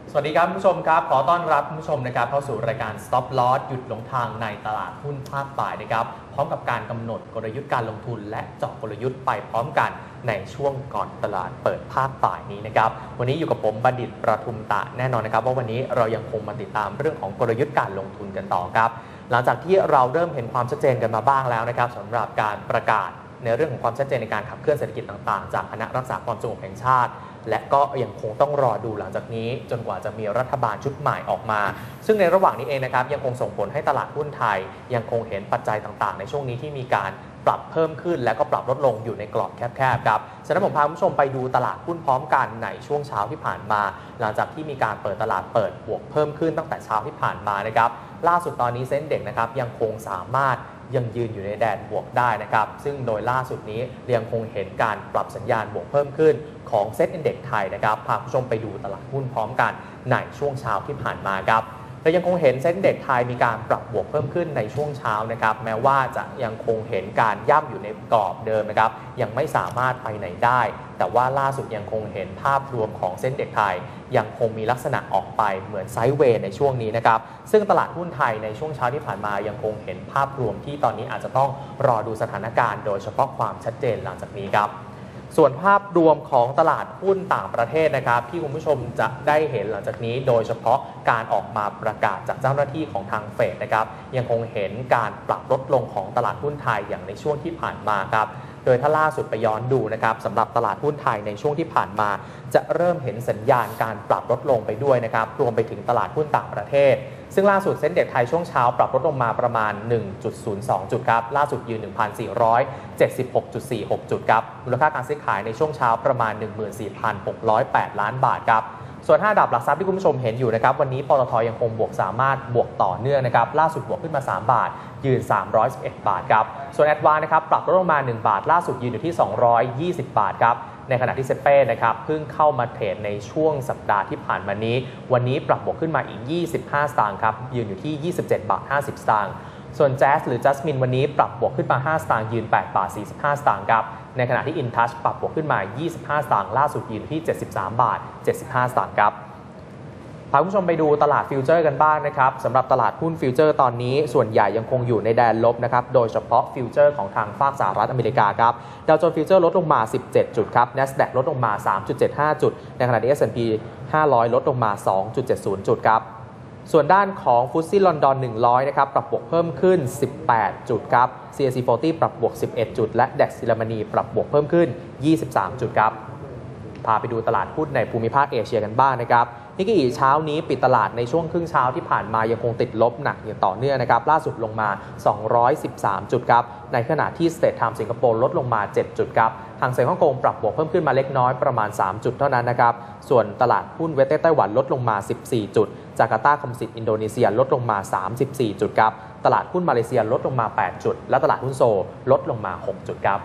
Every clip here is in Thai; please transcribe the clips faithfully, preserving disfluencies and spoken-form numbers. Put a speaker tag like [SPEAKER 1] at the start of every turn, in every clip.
[SPEAKER 1] สวัสดีครับคุณผู้ชมครับขอต้อนรับคุณผู้ชมนะครับเข้าสู่รายการ Stop Loss หยุดหลงทางในตลาดหุ้นภาคบ่ายนะครับพร้อมกับการกำหนดกลยุทธ์การลงทุนและเจาะกลยุทธ์ไปพร้อมกันในช่วงก่อนตลาดเปิดภาคบ่ายนี้นะครับวันนี้อยู่กับผมบัณฑิตประทุมตะแน่นอนนะครับว่าวันนี้เรายังคงมาติดตามเรื่องของกลยุทธ์การลงทุนกันต่อครับหลังจากที่เราเริ่มเห็นความชัดเจนกันมาบ้างแล้วนะครับสำหรับการประกาศในเรื่องของความชัดเจนในการขับเคลื่อนเศรษฐกิจต่างๆจากคณะรักษาความสงบแห่งชาติและก็ยังคงต้องรอดูหลังจากนี้จนกว่าจะมีรัฐบาลชุดใหม่ออกมาซึ่งในระหว่างนี้เองนะครับยังคงส่งผลให้ตลาดหุ้นไทยยังคงเห็นปัจจัยต่างๆในช่วงนี้ที่มีการปรับเพิ่มขึ้นและก็ปรับลดลงอยู่ในกรอบแคบๆครับฉะนั้นผมพาคุณผู้ชมไปดูตลาดหุ้นพร้อมกันในช่วงเช้าที่ผ่านมาหลังจากที่มีการเปิดตลาดเปิดบวกเพิ่มขึ้นตั้งแต่เช้าที่ผ่านมานะครับล่าสุดตอนนี้เซ็นเด็กนะครับยังคงสามารถยังยืนอยู่ในแดนบวกได้นะครับซึ่งโดยล่าสุดนี้ยังคงเห็นการปรับสัญญาณบวกเพิ่มขึ้นของเซ็ตอินเด็กซ์ไทยนะครับพาคุณผู้ชมไปดูตลาดหุ้นพร้อมกันในช่วงเช้าที่ผ่านมาครับเรายังคงเห็นเซ็ตอินเด็กซ์ไทยมีการปรับบวกเพิ่มขึ้นในช่วงเช้านะครับแม้ว่าจะยังคงเห็นการย่ำอยู่ในกรอบเดิมนะครับยังไม่สามารถไปไหนได้แต่ว่าล่าสุดยังคงเห็นภาพรวมของเซ็ตอินเด็กซ์ไทยยังคงมีลักษณะออกไปเหมือนไซด์เวย์ในช่วงนี้นะครับซึ่งตลาดหุ้นไทยในช่วงเช้าที่ผ่านมายังคงเห็นภาพรวมที่ตอนนี้อาจจะต้องรอดูสถานการณ์โดยเฉพาะความชัดเจนหลังจากนี้ครับส่วนภาพรวมของตลาดหุ้นต่างประเทศนะครับที่คุณผู้ชมจะได้เห็นหลังจากนี้โดยเฉพาะการออกมาประกาศจากเจ้าหน้าที่ของทางเฟดนะครับยังคงเห็นการปรับลดลงของตลาดหุ้นไทยอย่างในช่วงที่ผ่านมาครับโดยถ้าล่าสุดไปย้อนดูนะครับสำหรับตลาดหุ้นไทยในช่วงที่ผ่านมาจะเริ่มเห็นสัญญาณการปรับลดลงไปด้วยนะครับรวมไปถึงตลาดหุ้นต่างประเทศซึ่งล่าสุดเซ็นเด็กไทยช่วงเช้าปรับลดลงมาประมาณ หนึ่งจุดศูนย์สอง จุดครับล่าสุดยืน หนึ่งพันสี่ร้อยเจ็ดสิบหกจุดสี่หก จุดครับมูลค่าการซื้อขายในช่วงเช้าประมาณ หนึ่งหมื่นสี่พันหกร้อยแปด ล้านบาทครับส่วนห้าดับหลักทรัพย์ที่คุณผู้ชมเห็นอยู่นะครับวันนี้ปตท.ยังคงบวกสามารถบวกต่อเนื่องนะครับล่าสุดบวกขึ้นมาสามบาทยืนสามร้อยสิบเอ็ดบาทครับส่วนแอดวานนะครับปรับลดลงมาหนึ่งบาทล่าสุดยืนอยู่ที่สองร้อยยี่สิบบาทครับในขณะที่เซเป้นะครับเพิ่งเข้ามาเทรดในช่วงสัปดาห์ที่ผ่านมานี้วันนี้ปรับบวกขึ้นมาอีกยี่สิบห้าสตางค์ครับยืนอยู่ที่ยี่สิบเจ็ดบาทห้าสิบสตางค์ส่วนแจ๊สหรือจัสมินวันนี้ปรับบวกขึ้นมาห้าสตางค์ยืนแปดบาทสี่สิบห้าสตางค์ครับในขณะที่อินทัชปรับบวกขึ้นมายี่สิบห้าสตางค์ล่าสุดยืนที่เจ็ดสิบสามบาทเจ็ดสิบห้าสตางค์ครับพาคุณผู้ชมไปดูตลาดฟิวเจอร์กันบ้างนะครับสำหรับตลาดหุ้นฟิวเจอร์ตอนนี้ส่วนใหญ่ยังคงอยู่ในแดนลบนะครับโดยเฉพาะฟิวเจอร์ของทางฝั่งสหรัฐอเมริกาครับดาวโจนส์ฟิวเจอร์ลดลงมาสิบเจ็ดจุดครับ NASDAQ ลดลงมา สามจุดเจ็ดห้า จุดในขณะที่ เอส แอนด์ พี ห้าร้อยลดลงมา สองจุดเจ็ดศูนย์ จุดครับส่วนด้านของฟุตซี่ลอนดอนหนึ่งร้อยนะครับปรับบวกเพิ่มขึ้นสิบแปดจุดครับ ซี เอส ซี สี่สิบ ปรับบวกสิบเอ็ดจุดและ ดัค เยอรมนีปรับบวกเพิ่มขึ้นยี่สิบสามจุดครับพาไปดูตลาดหุ้นในภูมิภาคเอเชียกันบ้างนะครับนิกเกอิเช้านี้ปิดตลาดในช่วงครึ่งเช้าที่ผ่านมายังคงติดลบหนักอย่างต่อเนื่องนะครับล่าสุดลงมาสองร้อยสิบสามจุดครับในขณะที่ Straits Times สิงคโปร์ลดลงมาเจ็ดจุดครับหางเส็งฮ่องกงปรับบวกเพิ่มขึ้นมาเล็กน้อยประมาณสามจุดเท่านั้นนะครับส่วนตลาดหุ้นเวสเทิร์นไต้หวันลดลงมาสิบสี่จุดจาการ์ตาคอมโพสิตอินโดนีเซียลดลงมาสามสิบสี่จุดครับตลาดหุ้นมาเลเซียลดลงมาแปดจุดและตลาดหุ้นโซลลดลงมาหกจุดครับ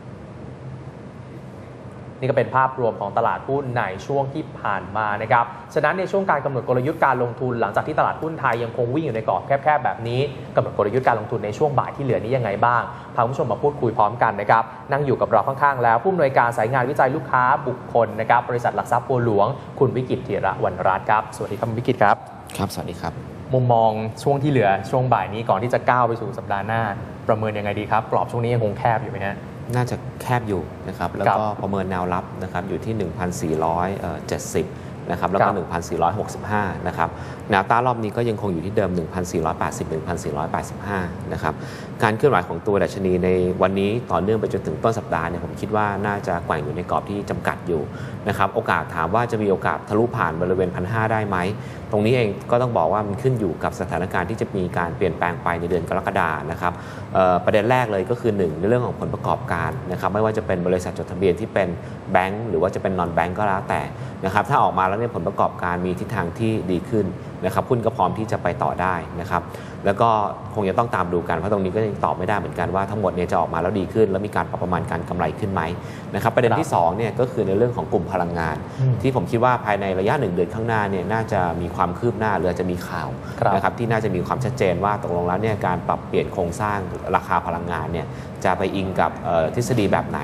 [SPEAKER 1] นี่ก็เป็นภาพรวมของตลาดหุ้นในช่วงที่ผ่านมานะครับฉะนั้นในช่วงการกำหนดกลยุทธ์การลงทุนหลังจากที่ตลาดหุ้นไทยยังคงวิ่งอยู่ในกรอบแคบๆแบบนี้กำหนดกลยุทธ์การลงทุนในช่วงบ่ายที่เหลือนี้ยังไงบ้างพาคุณผู้ชมมาพูดคุยพร้อมกันนะครับนั่งอยู่กับเราข้างๆแล้วผู้อำนวยการสายงานวิจัยลูกค้าบุคคลนะครับบริษัทหลักทรัพย์บัวหลวงคุณวิกิตธีระวรรณรัตน์ครับสวัสดีครับวิกิตครับ
[SPEAKER 2] ครับสวัสดีครับ
[SPEAKER 1] มุมมองช่วงที่เหลือช่วงบ่ายนี้ก่อนที่จะก้าวไปสู่สัปดาห์หน้าประเมินยังไงดีครับกรอบช่วงนี้ยังคงแคบอยู่ไหมฮะ
[SPEAKER 2] น่าจะแคบอยู่นะครับแล้วก็ประเมินแนวรับนะครับอยู่ที่ หนึ่งพันสี่ร้อยเจ็ดสิบ นะครับแล้วก็ หนึ่งพันสี่ร้อยหกสิบห้า นะครับแนวต้านรอบนี้ก็ยังคงอยู่ที่เดิม หนึ่งพันสี่ร้อยแปดสิบ หนึ่งพันสี่ร้อยแปดสิบห้า นะครับการเคลื่อนไหวของตัวดัชนีในวันนี้ต่อเนื่องไปจนถึงต้นสัปดาห์เนี่ยผมคิดว่าน่าจะแกว่งอยู่ในกรอบที่จำกัดอยู่นะครับโอกาสถามว่าจะมีโอกาสทะลุผ่านบริเวณ หนึ่งพันห้าร้อย ได้ไหมตรงนี้เองก็ต้องบอกว่ามันขึ้นอยู่กับสถานการณ์ที่จะมีการเปลี่ยนแปลงไปในเดือนกรกฎาคมนะครับประเด็นแรกเลยก็คือหนึ่งในเรื่องของผลประกอบการนะครับไม่ว่าจะเป็นบริษัทจดทะเบียนที่เป็นแบงก์หรือว่าจะเป็นนอนแบงก์ก็แล้วแต่นะครับถ้าออกมาแล้วเนี่ยผลประกอบการมีทิศทางที่ดีขึ้นนะครับหุ้นก็พร้อมที่จะไปต่อได้นะครับแล้วก็คงจะต้องตามดูกันเพราะตรงนี้ก็ยังตอบไม่ได้เหมือนกันว่าทั้งหมดเนี่ยจะออกมาแล้วดีขึ้นแล้วมีการปรับประมาณการกำไรขึ้นไหมนะครับประเด็นที่สองเนี่ยก็คือในเรื่องของกลุ่มพลังงานที่ผมคิดว่าภายในระยะหนึ่งเดือนข้างหน้าเนี่ยน่าจะมีความคืบหน้าหรือจะมีข่าวนะครับที่น่าจะมีความชัดเจนว่าตกลงแล้วเนี่ยการปรับเปลี่ยนโครงสร้างราคาพลังงานเนี่ยจะไปอิงกับทฤษฎีแบบไหน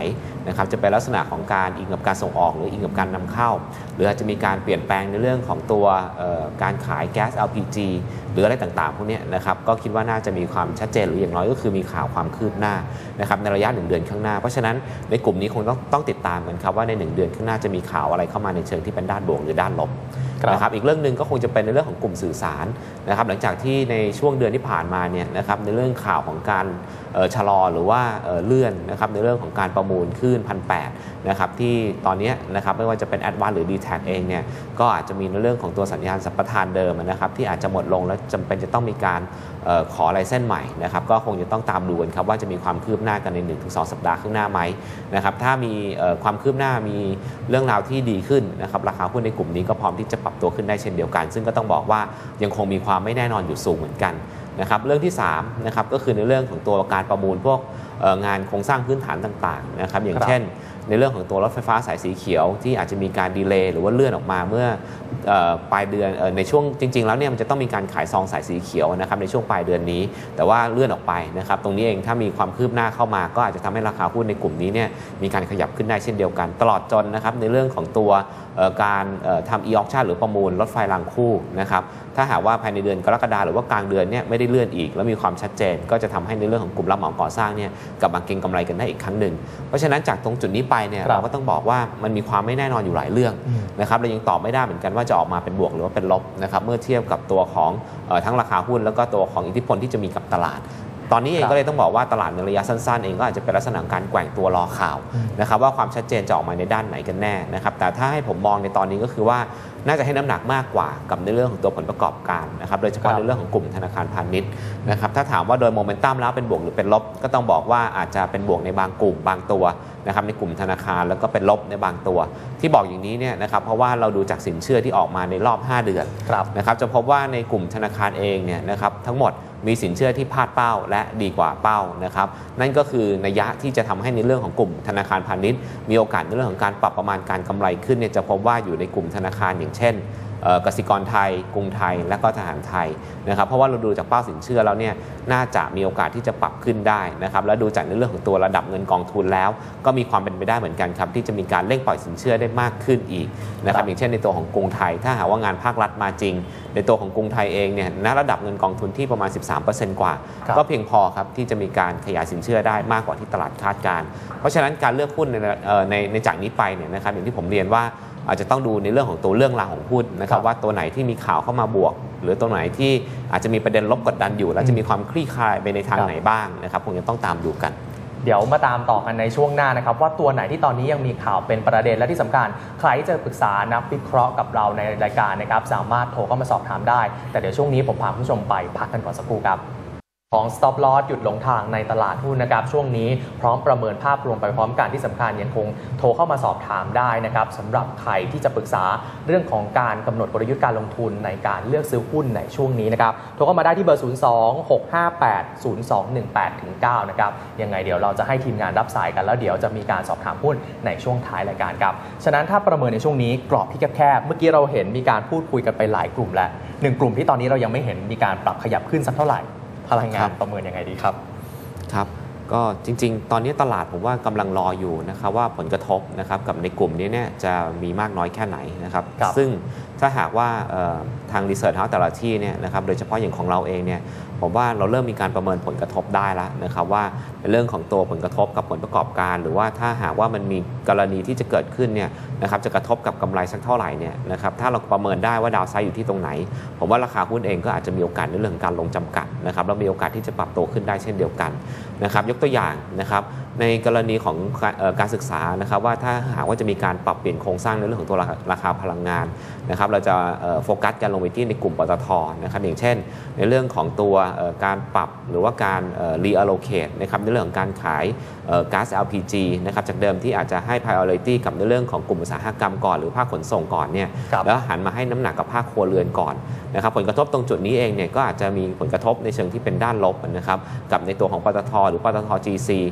[SPEAKER 2] นะครับจะเป็นลักษณะของการอิงกับการส่งออกหรืออิงกับการนำเข้าหรืออาจจะมีการเปลี่ยนแปลงในเรื่องของตัวการขายแก๊ส แอล พี จี หรืออะไรต่างๆพวกนี้นะครับก็คิดว่าน่าจะมีความชัดเจนหรืออย่างน้อยก็คือมีข่าวความคืบหน้านะครับในระยะหนึ่งเดือนข้างหน้าเพราะฉะนั้นในกลุ่มนี้คงต้องต้องติดตามกันครับว่าในหนึ่งเดือนข้างหน้าจะมีข่าวอะไรเข้ามาในเชิงที่เป็นด้านบวกหรือด้านลบนะครับอีกเรื่องหนึ่งก็คงจะเป็นในเรื่องของกลุ่มสื่อสารนะครับหลังจากที่ในช่วงเดือนที่ผ่านมาเนี่ยนะครับในเรื่องข่าวของการชะลอหรือว่าเลื่อนนะครับในเรื่องของการประมูลคลื่น หนึ่งพันแปดร้อย นะครับที่ตอนนี้นะครับไม่ว่าจะเป็น Advance หรือ ดี แท็ก เองเนี่ยก็อาจจะมีในเรื่องของตัวสัญญาณสัมปทานเดิมนะครับที่อาจจะหมดลงและจำเป็นจะต้องมีการออขอไลเซนส์ใหม่นะครับก็คงจะต้องตามดูกันครับว่าจะมีความคืบหน้ากันใน หนึ่งถึงสอง สัปดาห์ข้างหน้าไหมนะครับถ้ามีความคืบหน้ามีเรื่องราวที่ดีขึ้นนะครับราคาหุ้นในกลุ่มนี้ก็พร้อมที่จะปรับตัวขึ้นได้เช่นเดียวกันซึ่งก็ต้องบอกว่ายังคงมีความไม่แน่นอนอยู่สูงเหมือนกันนะครับเรื่องที่สามนะครับก็คือในเรื่องของตัวการประมูลพวกงานโครงสร้างพื้นฐานต่างๆนะครับอย่างเช่นในเรื่องของตัวรถไฟฟ้าสายสีเขียวที่อาจจะมีการดีเลย์หรือว่าเลื่อนออกมาเมื่อปลายเดือนในช่วงจริงๆแล้วเนี่ยมันจะต้องมีการขายซองสายสีเขียวนะครับในช่วงปลายเดือนนี้แต่ว่าเลื่อนออกไปนะครับตรงนี้เองถ้ามีความคืบหน้าเข้ามาก็อาจจะทำให้ราคาหุ้นในกลุ่มนี้เนี่ยมีการขยับขึ้นได้เช่นเดียวกันตลอดจนนะครับในเรื่องของตัวการทำ e-auction หรือประมูลรถไฟรางคู่นะครับถ้าหากว่าภายในเดือนกรกฎาคมหรือว่ากลางเดือนเนี่ยไม่ได้เลื่อนอีกแล้วมีความชัดเจนก็จะทำให้ในเรื่องของกลุ่มรับเหมาก่อสร้างเนี่ยกลับมาเก็งกำไรกันได้อีกครั้งหนึ่งเพราะฉะนั้นจากตรงจุดนี้ไปเนี่ยเราก็ต้องบอกว่ามันมีความไม่แน่นอนอยู่หลายเรื่องนะครับเรายังตอบไม่ได้เหมือนกันว่าจะออกมาเป็นบวกหรือว่าเป็นลบนะครับเมื่อเทียบกับตัวของทั้งราคาหุ้นแล้วก็ตัวของอิทธิพลที่จะมีกับตลาดตอนนี้เองก็เลยต้องบอกว่าตลาดในระยะสั้นๆเองก็อาจจะเป็นลักษณะการแกว่งตัวรอข่าวนะครับว่าความชัดเจนจะออกมาในด้านไหนกันแน่นะครับแต่ถ้าให้ผมมองในตอนนี้ก็คือว่าน่าจะให้น้ำหนักมากกว่ากับในเรื่องของตัวผลประกอบการนะครับโดยเฉพาะในเรื่องของกลุ่มธนาคารพาณิชย์นะครับถ้าถามว่าโดยโมเมนตัมแล้วเป็นบวกหรือเป็นลบก็ต้องบอกว่าอาจจะเป็นบวกในบางกลุ่มบางตัวนะครับในกลุ่มธนาคารแล้วก็เป็นลบในบางตัวที่บอกอย่างนี้เนี่ยนะครับเพราะว่าเราดูจากสินเชื่อที่ออกมาในรอบห้าเดือนนะครับจะพบว่าในกลุ่มธนาคารเองเนี่ยนะครับทั้งหมดมีสินเชื่อที่พลาดเป้าและดีกว่าเป้านะครับนั่นก็คือนัยยะที่จะทำให้ในเรื่องของกลุ่มธนาคารพาณิชย์มีโอกาสในเรื่องของการปรับประมาณการกำไรขึ้นเนี่ยจะพบว่าอยู่ในกลุ่มธนาคารอย่างเช่นกสิกรไทยกรุงไทยและก็ทหารไทยนะครับเพราะว่าเราดูจากเป้าสินเชื่อแล้วเนี่ยน่าจะมีโอกาสที่จะปรับขึ้นได้นะครับและดูจากในเรื่องของตัวระดับเงินกองทุนแล้วก็มีความเป็นไปได้เหมือนกันครับที่จะมีการเร่งปล่อยสินเชื่อได้มากขึ้นอีกนะครับอย่างเช่นในตัวของกรุงไทยถ้าหากว่างานภาครัฐมาจริงในตัวของกรุงไทยเองเนี่ยณระดับเงินกองทุนที่ประมาณ สิบสามเปอร์เซ็นต์ กว่าก็เพียงพอครับที่จะมีการขยายสินเชื่อได้มากกว่าที่ตลาดคาดการณ์เพราะฉะนั้นการเลือกหุ้นในในในจากนี้ไปเนี่ยนะครับอย่างที่ผมเรียนว่าอาจจะต้องดูในเรื่องของตัวเรื่องราวของหุ้นนะครับว่าตัวไหนที่มีข่าวเข้ามาบวกหรือตัวไหนที่อาจจะมีประเด็นลบกดดันอยู่แล้วจะมีความคลี่คลายไปในทางไหนบ้างนะครับคงจะต้องตามดูกัน
[SPEAKER 1] เดี๋ยวมาตามต่อกันในช่วงหน้านะครับว่าตัวไหนที่ตอนนี้ยังมีข่าวเป็นประเด็นและที่สำคัญใครที่จะปรึกษานักวิเคราะห์กับเราในรายการนะครับสามารถโทรเข้ามาสอบถามได้แต่เดี๋ยวช่วงนี้ผมพาคุณผู้ชมไปพักกันก่อนสักครู่ครับของ Stop Loss หยุดหลงทางในตลาดหุ้นนะครับช่วงนี้พร้อมประเมินภาพรวมไปพร้อมกันที่สำคัญยังคงโทรเข้ามาสอบถามได้นะครับสำหรับใครที่จะปรึกษาเรื่องของการกำหนดกลยุทธ์การลงทุนในการเลือกซื้อหุ้นในช่วงนี้นะครับโทรเข้ามาได้ที่เบอร์ ศูนย์ สอง หก ห้า แปด ศูนย์ สอง หนึ่ง แปด เก้า นะครับยังไงเดี๋ยวเราจะให้ทีมงานรับสายกันแล้วเดี๋ยวจะมีการสอบถามหุ้นในช่วงท้ายรายการครับฉะนั้นถ้าประเมินในช่วงนี้กรอบที่แคบๆเมื่อกี้เราเห็นมีการพูดคุยกันไปหลายกลุ่มแล้วหนึ่งกลุ่มที่ตอนนี้เรายังไม่เห็นมีการปรับขยับขึ้นสักเท่าไหร่พลังงานประเมินยังไงดีครับ
[SPEAKER 2] ครับก็จริงๆตอนนี้ตลาดผมว่ากำลังรออยู่นะครับว่าผลกระทบนะครับกับในกลุ่มนี้เนี่ยจะมีมากน้อยแค่ไหนนะครับซึ่งถ้าหากว่าทางรีเสิร์ชเฮาส์แต่ละที่เนี่ยนะครับโดยเฉพาะอย่างของเราเองเนี่ยผมว่าเราเริ่มมีการประเมินผลกระทบได้แล้วนะครับว่าในเรื่องของตัวผลกระทบกับผลประกอบการหรือว่าถ้าหากว่ามันมีกรณีที่จะเกิดขึ้นเนี่ยนะครับจะกระทบกับกำไรสักเท่าไหร่เนี่ยนะครับถ้าเราประเมินได้ว่าดาวไซด์อยู่ที่ตรงไหนผมว่าราคาหุ้นเองก็อาจจะมีโอกาสในเรื่องการลงจำกัดนะครับแล้วมีโอกาสที่จะปรับตัวขึ้นได้เช่นเดียวกันนะครับยกตัวอย่างนะครับในกรณีของการศึกษานะครับว่าถ้าหากว่าจะมีการปรับเปลี่ยนโครงสร้างในเรื่องของตัวราคาพลังงานนะครับเราจะโฟกัสการลงไปที่ในกลุ่มปตท.นะครับอย่างเช่นในเรื่องของตัวการปรับหรือว่าการ reallocate นะครับในเรื่องของการขายก๊าซ แอล พี จี นะครับจากเดิมที่อาจจะให้ priority กับในเรื่องของกลุ่มอุตสาหกรรมก่อนหรือภาคขนส่งก่อนเนี่ยแล้วหันมาให้น้ำหนักกับภาคครัวเรือนก่อนนะครับผลกระทบตรงจุดนี้เองเนี่ยก็อาจจะมีผลกระทบในเชิงที่เป็นด้านลบนะครับกับในตัวของปตท.หรือปตท จี ซี ซึ่งโด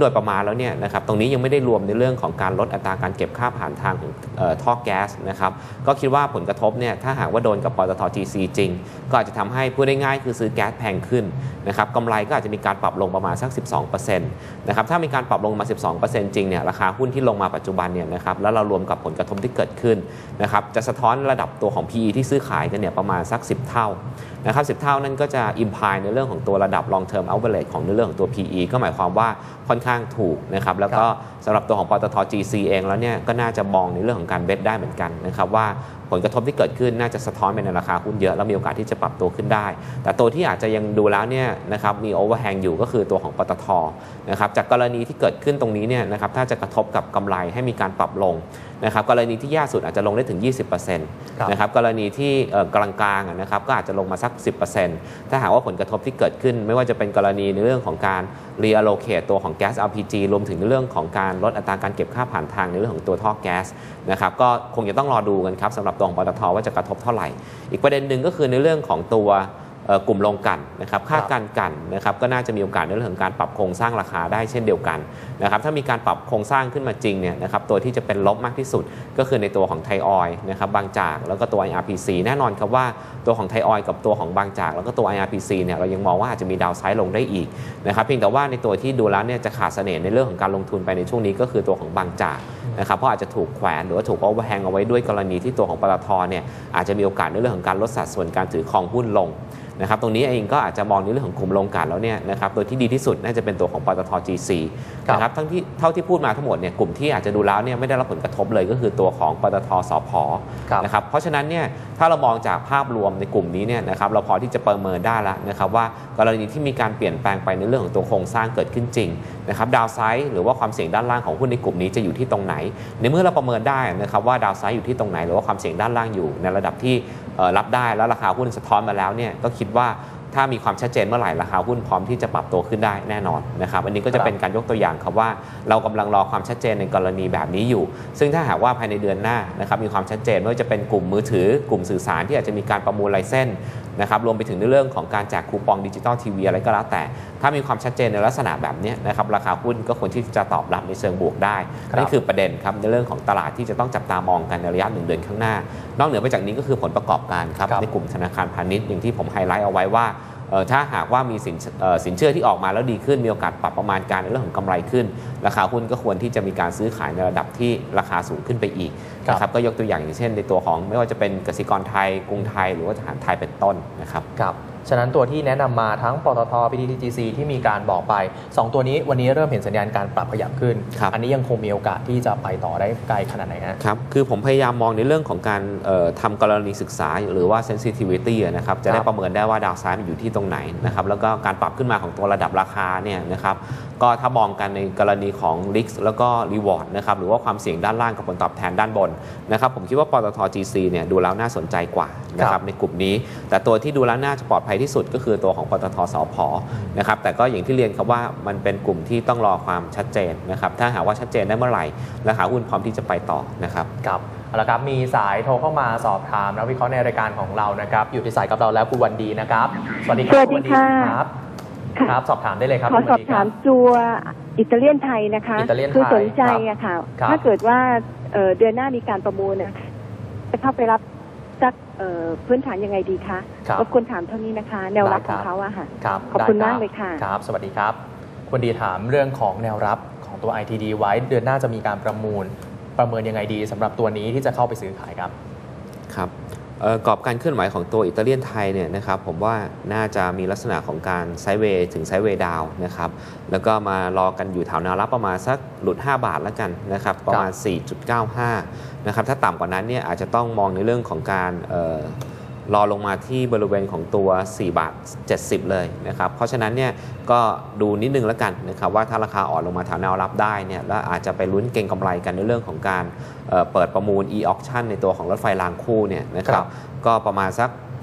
[SPEAKER 2] โดยประมาณแล้วเนี่ยนะครับตรงนี้ยังไม่ได้รวมในเรื่องของการลดอัตราการเก็บค่าผ่านทางของท่อแก๊สนะครับก็คิดว่าผลกระทบเนี่ยถ้าหากว่าโดนกับปตท. จี ซี จริงก็อาจจะทำให้พูดได้ง่ายคือซื้อแก๊สแพงขึ้นนะครับกำไรก็อาจจะมีการปรับลงประมาณสัก สิบสองเปอร์เซ็นต์ นะครับถ้ามีการปรับลงมา สิบสองเปอร์เซ็นต์ จริงเนี่ยราคาหุ้นที่ลงมาปัจจุบันเนี่ยนะครับแล้วเรารวมกับผลกระทบที่เกิดขึ้นนะครับจะสะท้อนระดับตัวของ พี อี ที่ซื้อขายกันเนี่ยประมาณสักสิบเท่านะครับสิบเท่านั่นก็จะ imply ในเรื่องของตัวระดับ long term average ของในเรื่องของตัว พี อี ก็หมายความว่าค่อนข้างถูกนะครับแล้วก็สำหรับตัวของปตท. จี ซี เองแล้วเนี่ยก็น่าจะมองในเรื่องของการเบทได้เหมือนกันนะครับว่าผลกระทบที่เกิดขึ้นน่าจะสะท้อนไปในราคาหุ้นเยอะแล้วมีโอกาสที่จะปรับตัวขึ้นได้แต่ตัวที่อาจจะยังดูแล้วเนี่ยนะครับมี overhang อยู่ก็คือตัวของปตท. นะครับจากกรณีที่เกิดขึ้นตรงนี้เนี่ยนะครับถ้าจะกระทบกับกำไรให้มีการปรับลงนะครับกรณีที่ยากสุดอาจจะลงได้ถึง ยี่สิบเปอร์เซ็นต์ นะครับกรณีที่กลางๆนะครับก็อาจจะลงมาสัก สิบเปอร์เซ็นต์ ถ้าหากว่าผลกระทบที่เกิดขึ้นไม่ว่าจะเป็นกรณีในเรื่องของการ reallocate ตัวของแก๊ส แอล พี จี รวมถึงในเรื่องของการลดอัตราการเก็บค่าผ่านทางในเรื่องของตัวท่อแก๊สนะครับก็คงจะต้องรอดูกันครับสำหรับตัวของปตท. ว่าจะกระทบเท่าไหร่อีกประเด็นหนึ่งก็คือในเรื่องของตัวกลุ่มโรงกลั่นนะครับค่าการกลั่นนะครับก็น่าจะมีโอกาสในเรื่องของการปรับโครงสร้างราคาได้เช่นเดียวกันนะครับถ้ามีการปรับโครงสร้างขึ้นมาจริงเนี่ยนะครับตัวที่จะเป็นลบมากที่สุดก็คือในตัวของไทยออยล์นะครับบางจากแล้วก็ตัว ไอ อาร์ พี ซี แน่นอนครับว่าตัวของไทยออยล์กับตัวของบางจากแล้วก็ตัว ไอ อาร์ พี ซี เนี่ยเรายังมองว่าอาจจะมีดาวไซด์ลงได้อีกนะครับเพียงแต่ว่าในตัวที่ดูแล้วเนี่ยจะขาดเสน่ห์ในเรื่องของการลงทุนไปในช่วงนี้ก็คือตัวของบางจากนะครับเพราะอาจจะถูกแขวนหรือว่าถูกโอเวอร์แฮงเอาไว้ด้วยกรณีที่ตัวของปตท. เนี่ยอาจจะมีโอกาสในเรื่องของการลดสัดส่วนการถือครองหุ้นลงนะครับตรงนี้เองก็อาจจะมองในเรื่องของกลุ่มโรงกลั่นแล้วเนี่ยนะครับโดยที่ดีที่สุดน่าจะเป็นตัวของปตท. จี ซี นะครับทั้งที่เท่าที่พูดมาทั้งหมดเนี่ยกลุ่มที่อาจจะดูแล้วเนี่ยไม่ได้รับผลกระทบเลยก็คือตัวของปตท. สผ.นะครับเพราะฉะนั้นเนี่ยถ้าเรามองจากภาพรวมในกลุ่มนี้เนี่ยนะครับเราพอที่จะประเมินได้แล้วนะครับว่ากรณีที่มีการเปลี่ยนแปลงไปในเรื่องของตัวโครงสร้างเกิดขึ้นจริงนะครับดาวไซด์หรือว่าความเสี่ยงด้านล่างของหุ้นในกลุ่มนี้จะอยู่ที่ตรงไหนในเมื่อเราประเมินได้นะครับว่าดาวไซด์อยู่ที่ตรงไหนหรือว่าความเสี่ยงด้านล่างอยู่ในระดับที่รับได้แล้วราคาหุ้นสะท้อนมาแล้วเนี่ยก็คิดว่าถ้ามีความชัดเจนเมื่อไหร่ราคาหุ้นพร้อมที่จะปรับตัวขึ้นได้แน่นอนนะครับอันนี้ก็จะเป็นการยกตัวอย่างครับว่าเรากำลังรอความชัดเจนในกรณีแบบนี้อยู่ซึ่งถ้าหากว่าภายในเดือนหน้านะครับมีความชัดเจนไม่ว่าจะเป็นกลุ่มมือถือกลุ่มสื่อสารที่อาจจะมีการประมูลไลเซนส์นะครับรวมไปถึงในเรื่องของการแจกคูปองดิจิตอลทีวีอะไรก็แล้วแต่ถ้ามีความชัดเจนในลักษณะแบบนี้นะครับราคาหุ้นก็ควรที่จะตอบรับในเชิงบวกได้นี่คือประเด็นครับในเรื่องของตลาดที่จะต้องจับตามองกันในระยะหนึ่งเดือนข้างหน้านอกเหนือไปจากนี้ก็คือผลประกอบการครับในกลุ่มธนาคารพาณิชย์อย่างที่ผมไฮไลท์เอาไว้ว่าถ้าหากว่ามีสินสินเชื่อที่ออกมาแล้วดีขึ้นมีโอกาสปรับประมาณการในเรื่องของกำไรขึ้นราคาหุ้นก็ควรที่จะมีการซื้อขายในระดับที่ราคาสูงขึ้นไปอีกนะครับก็ยกตัวอย่างอย่างเช่นในตัวของไม่ว่าจะเป็นกสิกรไทยกรุงไทยหรือว่าทหารไทยเป็นต้นนะครับ
[SPEAKER 1] ครับฉะนั้นตัวที่แนะนำมาทั้งปตท. พี ที ที จี ซี ที่มีการบอกไปสองตัวนี้วันนี้เริ่มเห็นสัญญาณการปรับขยับขึ้นอันนี้ยังคงมีโอกาสที่จะไปต่อได้ไกลขนาดไหนฮะ
[SPEAKER 2] ครับคือผมพยายามมองในเรื่องของการทำกรณีศึกษาหรือว่า sensitivity นะครับจะได้ประเมินได้ว่าดาวไซด์มันอยู่ที่ตรงไหนนะครับแล้วก็การปรับขึ้นมาของตัวระดับราคาเนี่ยนะครับก็ถ้ามองกันในกรณีของ risk แล้วก็ reward นะครับหรือว่าความเสี่ยงด้านล่างกับผลตอบแทนด้านบนนะครับผมคิดว่าปตท. จี ซี เนี่ยดูแล้วน่าสนใจกว่านะครับในกลุ่มนี้แต่ตัวที่ดูแล้วน่าจะปลอดภัยที่สุดก็คือตัวของปตท. สผ.นะครับแต่ก็อย่างที่เรียนครับว่ามันเป็นกลุ่มที่ต้องรอความชัดเจนนะครับถ้าหากว่าชัดเจนได้เมื่อไหร่ราคาหุ้นพร้อมที่จะไปต่อนะครับ
[SPEAKER 1] ครับเอาละครับมีสายโทรเข้ามาสอบถามนักวิเคราะห์ในรายการของเรานะครับอยู่ที่สายกับเราแล้วคุณวันดีนะครับสวัสดีครับ
[SPEAKER 3] สวัสดีค่ะ
[SPEAKER 1] ครับครับสอบถามได้เลยครับ
[SPEAKER 3] ขอสอบถามตัวอิตาเลียนไทยนะคะคือสนใจอะค่ะถ้าเกิดว่าเดือนหน้ามีการประมูลนะคะจะเข้าไปรับสักพื้นฐานยังไงดีคะรบกวนถามเท่านี้นะคะแนวรับของเขาอะค่ะขอบคุณมากเลยค่ะ
[SPEAKER 1] ครับสวัสดีครับคุณดีถามเรื่องของแนวรับของตัว ไอ ที ดี ไว้เดือนหน้าจะมีการประมูลประเมินยังไงดีสำหรับตัวนี้ที่จะเข้าไปซื้อขายครับ
[SPEAKER 2] ครับกรอบการเคลื่อนไหวของตัวอิตาเลียนไทยเนี่ยนะครับผมว่าน่าจะมีลักษณะของการไซด์เวย์ถึงไซด์เวย์ดาวนะครับแล้วก็มารอกันอยู่แถวแนวรับประมาณสักหลุดห้าบาทแล้วกันนะครับประมาณ สี่จุดเก้าห้า นะครับถ้าต่ำกว่านั้นเนี่ยอาจจะต้องมองในเรื่องของการรอลงมาที่บริเวณของตัวสี่บาทเจ็ดสิบเลยนะครับเพราะฉะนั้นเนี่ยก็ดูนิดนึงแล้วกันนะครับว่าถ้าราคาอ่อนลงมาแถวแนวรับได้เนี่ยแล้วอาจจะไปลุ้นเก็งกำไรกันในเรื่องของการเปิดประมูล e-auction ในตัวของรถไฟรางคู่เนี่ยนะครับก็ประมาณสัก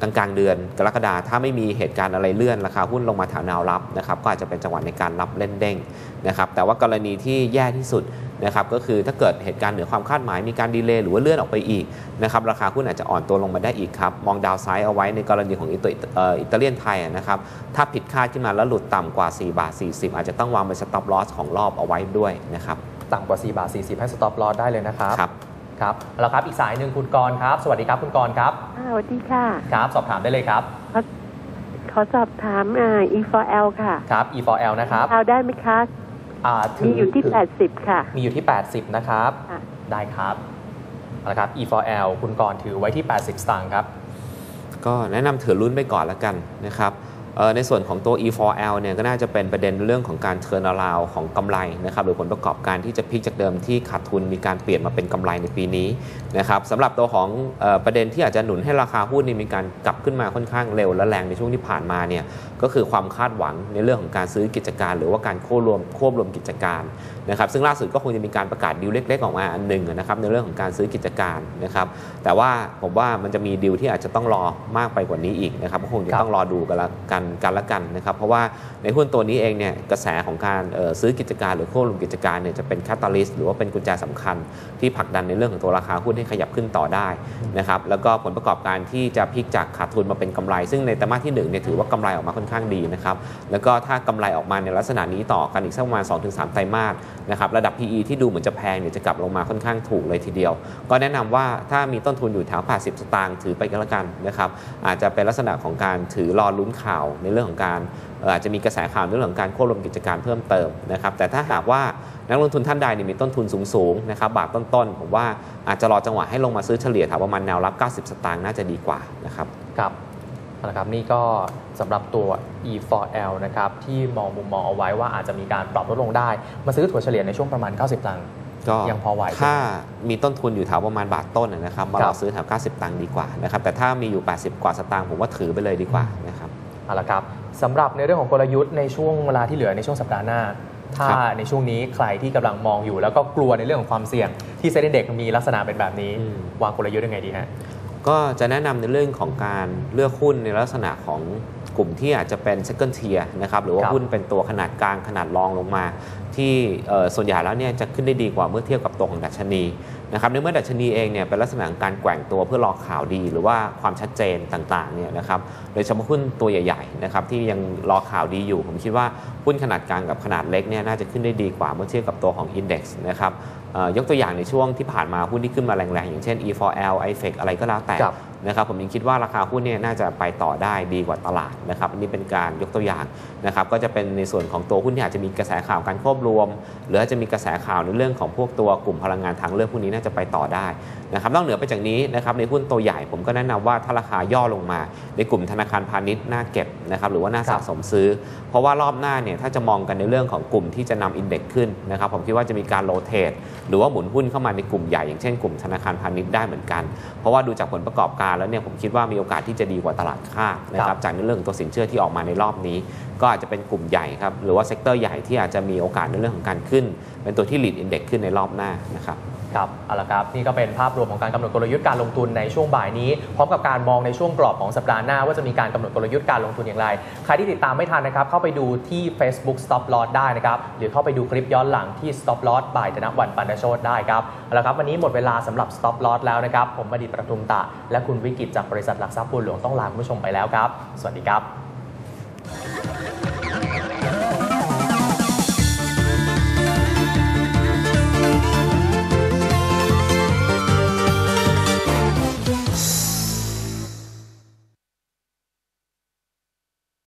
[SPEAKER 2] กลางๆเดือนกรกฎาคมถ้าไม่มีเหตุการณ์อะไรเลื่อนราคาหุ้นลงมาแถวแนวรับนะครับก็อาจจะเป็นจังหวะในการรับเล่นเด้งนะครับแต่ว่ากรณีที่แย่ที่สุดนะครับก็คือถ้าเกิดเหตุการณ์เหนือความคาดหมายมีการดีเลย์หรือว่าเลื่อนออกไปอีกนะครับราคาหุ้นอาจจะอ่อนตัวลงมาได้อีกครับมองดาวไซด์เอาไว้ในกรณีของอิตาเลียนไทยนะครับถ้าผิดคาดขึ้นมาแล้วหลุดต่ำกว่าสี่บาทสี่สิบอาจจะต้องวางเป็นสต็อปลอสของรอบเอาไว้ด้วยนะครับ
[SPEAKER 1] ต่ำกว่าสี่บาทสี่สิบให้สต็อปลอสได้เลยนะครับ
[SPEAKER 2] ครับ
[SPEAKER 1] ครับแล้วครับอีกสายหนึ่งคุณกรณ์ครับสวัสดีครับคุณกรณ์ครับ
[SPEAKER 3] สวัสดีค่ะ
[SPEAKER 1] ครับสอบถามได้เลยครับ
[SPEAKER 3] ขอสอบถามอ่า อี โฟร์ แอล ค่ะ
[SPEAKER 1] ครับ อี โฟร์ แอล นะครับ
[SPEAKER 3] เอาได้ไหมคะมีอยู่ที่แปดสิบค่ะ
[SPEAKER 1] มีอยู่ที่แปดสิบนะครับได้ครับเอาละครับ อี โฟร์ แอล คุณกรณ์ถือไว้ที่แปดสิบสตางค์ครับ
[SPEAKER 2] ก็แนะนำถือลุ้นไปก่อนแล้วกันนะครับในส่วนของตัว อี โฟร์ แอล เนี่ยก็น่าจะเป็นประเด็นเรื่องของการเทิร์นอราวด์ของกำไรนะครับหรือผลประกอบการที่จะพลิกจากเดิมที่ขาดทุนมีการเปลี่ยนมาเป็นกำไรในปีนี้นะครับสำหรับตัวของประเด็นที่อาจจะหนุนให้ราคาหุ้นมีการกลับขึ้นมาค่อนข้างเร็วและแรงในช่วงที่ผ่านมาเนี่ยก็คือความคาดหวังในเรื่องของการซื้อกิจการหรือว่าการควบรวมควบรวมกิจการนะครับซึ่งล่าสุดก็คงจะมีการประกาศดีลเล็กๆออกมาอันหนึ่งนะครับในเรื่องของการซื้อกิจการนะครับแต่ว่าผมว่ามันจะมีดีลที่อาจจะต้องรอมากไปกว่านี้อีกนะครับก็คงจะต้องรอดูกันละกันกันละกันนะครับเพราะว่าในหุ้นตัวนี้เองเนี่ยกระแสของการซื้อกิจการหรือควบรวมกิจการเนี่ยจะเป็นแคตตาลิสต์หรือว่าเป็นกุญแจสำคัญที่ผลักดันในเรื่องของตัวราคาหุ้นให้ขยับขึ้นต่อได้นะครับแล้วก็ผลประกอบการที่จะพลิกจากขาดทุนมาเป็นกำไรซึ่งในไตรมาสที่หนึ่งเนี่ยถือว่ากำไรออกมาค่อนข้างดีนะครับแล้วก็ถ้ากำไรออกมาในลักษณะนี้ต่อกันอีกสักประมาณ สองถึงสาม ไตรมาสนะครับระดับ พี อี ที่ดูเหมือนจะแพงเนี่ยจะกลับลงมาค่อนข้างถูกเลยทีเดียวก็แนะนำว่าถ้ามีต้นทุนอยู่แถวแปดสิบสตางค์ถือไปกันละกันนะครับอาจจะเป็นลักษณะของการถือรอลุ้นข่าวในเรื่องของการอาจจะมีกระแสข่าวในเรื่องของการควบรวมกิจการเพิ่มเติมนะครับแต่ถ้าหากว่านักลงทุนท่านใดมีต้นทุนสูงๆนะครับบาทต้นๆผมว่าอาจจะรอจังหวะให้ลงมาซื้อเฉลี่ยแถวประมาณแนวรับเก้าสิบสตางค์น่าจะดีกว่านะครับ
[SPEAKER 1] ครับนะครับนี่ก็สำหรับตัว อี โฟร์ แอล นะครับที่มองมุมมองเอาไว้ว่าอาจจะมีการปรับลดลงได้มาซื้อถั่วเฉลี่ยในช่วงประมาณเก้าสิบตังค์
[SPEAKER 2] ก็
[SPEAKER 1] ยังพอไหว
[SPEAKER 2] ถ้ามีต้นทุนอยู่แถวประมาณบาทต้นนะครับมารอซื้อแถวเก้าสิบตังค์ดีกว่านะครับแต่ถ้ามีอยู่แปดสิบกว่าสตางค์ผมว่าถือไปเลยดีกว่านะครับ
[SPEAKER 1] เอาละครับสำหรับในเรื่องของกลยุทธ์ในช่วงเวลาที่เหลือในช่วงสัปดาห์หน้าถ้าในช่วงนี้ใครที่กำลังมองอยู่แล้วก็กลัวในเรื่องของความเสี่ยงที่เซ็นดีเด็กมีลักษณะเป็นแบบนี้วางกลยุทธ์ยังไงดีฮะ
[SPEAKER 2] ก็จะแนะนำในเรื่องของการเลือกหุ้นในลักษณะของกลุ่มที่อาจจะเป็น second tier นะครับหรือว่าหุ้นเป็นตัวขนาดกลางขนาดรองลงมาที่ส่วนใหญ่แล้วเนี่ยจะขึ้นได้ดีกว่าเมื่อเทียบกับตัวของดัชนีนะครับในเมื่อดัชนีเองเนี่ยเป็นลักษณะการแกว่งตัวเพื่อรอข่าวดีหรือว่าความชัดเจนต่างๆเนี่ยนะครับโดยเฉพาะหุ้นตัวใหญ่ๆนะครับที่ยังรอข่าวดีอยู่ผมคิดว่าหุ้นขนาดกลางกับขนาดเล็กเนี่ยน่าจะขึ้นได้ดีกว่าเมื่อเทียบกับตัวของ Index นะครับยกตัวอย่างในช่วงที่ผ่านมาหุ้นที่ขึ้นมาแรงๆอย่างเช่น อี โฟร์ แอล ไอ เอฟ อี ซี อะไรก็แล้วแต่นะครับผมยังคิดว่าราคาหุ้นเนี่ยน่าจะไปต่อได้ดีกว่าตลาดนะครับอันนี้เป็นการยกตัวอย่างนะครับก็จะเป็นในส่วนของตัวหุ้นที่อาจจะมีกระแสข่าวการควบรวมหรืออาจจะมีกระแสข่าวในเรื่องของพวกตัวกลุ่มพลังงานทางเลือกพวกนี้น่าจะไปต่อได้นะครับนอกเหนือไปจากนี้นะครับในหุ้นตัวใหญ่ผมก็แนะนำว่าถ้าราคาย่อลงมาในกลุ่มธนาคารพาณิชย์น่าเก็บนะครับหรือว่าน่าสะสมซื้อเพราะว่ารอบหน้าเนี่ยถ้าจะมองกันในเรื่องของกลุ่มที่จะนำอินเด็กซ์ขึ้นนะครับผมคิดว่าจะมีการโรเตทหรือว่าหมุนหุ้นเข้ามาในกลุ่มใหญ่อย่างเช่นกลุ่มธนาคารพาณิชย์ได้เหมือนกันเพราะว่าดูจากผลประกอบการแล้วเนี่ยผมคิดว่ามีโอกาสที่จะดีกว่าตลาดคาดนะครับจากในเรื่องของตัวสินเชื่อที่ออกมาในรอบนี้ก็อาจจะเป็นกลุ่มใหญ่ครับหรือว่าเซกเตอร์ใหญ่ที่อาจจะมีโอกาสในเรื่องของการขึ้นเป็นตัวที่ lead index ขึ้นในรอบหน้านะครับ
[SPEAKER 1] ครับเอาละครับนี่ก็เป็นภาพรวมของการกำหนดกลยุทธ์การลงทุนในช่วงบ่ายนี้พร้อมกับการมองในช่วงกรอบของสัปดาห์หน้าว่าจะมีการกำหนดกลยุทธ์การลงทุนอย่างไรใครที่ติดตามไม่ทันนะครับเข้าไปดูที่ Facebook Stop Loss ได้นะครับหรือเข้าไปดูคลิปย้อนหลังที่ Stop Loss by ธนวัฒน์ ปัณโชติได้ครับเอาละครับวันนี้หมดเวลาสำหรับ Stop Loss แล้วนะครับผมบดิษฐ์ประทุมตะและคุณวิกิตจากบริษัทหลักทรัพย์บัวหลวงต้องลาคุณผู้ชมไปแล้วครับสวัสดีครับ